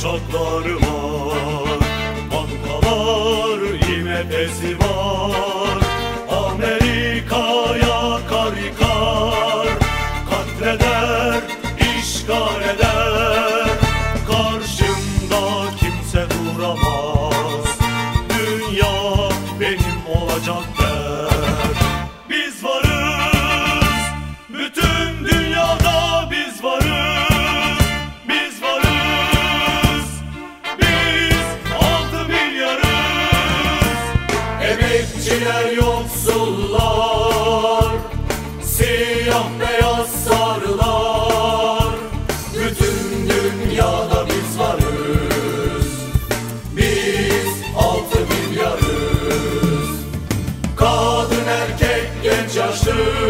uçakları var, bankalar IMF'si var. Amerika'ya kar yıkar, katleder, işgal eder. Karşımda kimse duramaz, dünya benim olacak der. Biz varız, bütün dünyada biz varız. Biz varız, biz 6 milyarız. Emekçiler, yoksullar, siyah beyaz sarılar, bütün dünyada biz varız. Biz 6 milyarız. Kadın, erkek, genç, yaşlı,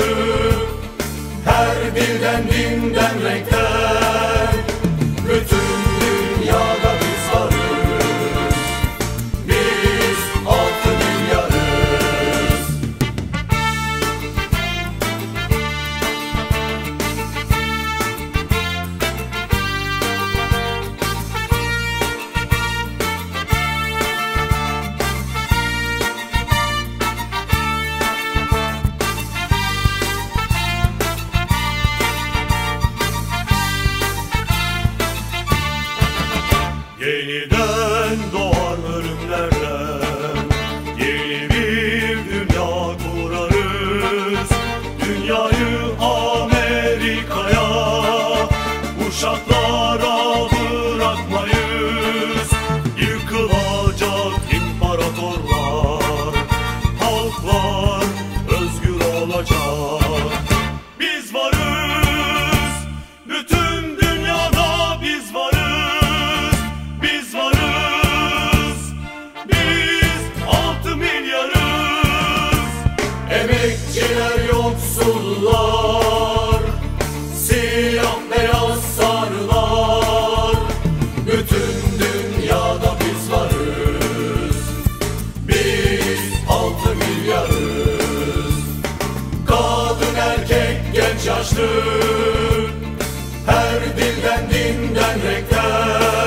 her dilden, dinden, renkten, bütün dünyada biz varız. Biz 6 milyarız. Yeniden doğar ölümlerden, yeni bir dünya kurarız. Dünyayı Amerika'ya, uşaklara bırakmayız. Yıkılacak imparatorlar, halklar özgür olacak. Biz varız, bütün dünyada biz varız. Biz varız, biz 6 milyarız. Emekçiler, yoksullar, siyah beyaz sarılar, bütün dünyada biz varız. Biz 6 milyarız. Kadın, erkek, genç, yaşlı, her dilden, dinden, renkten,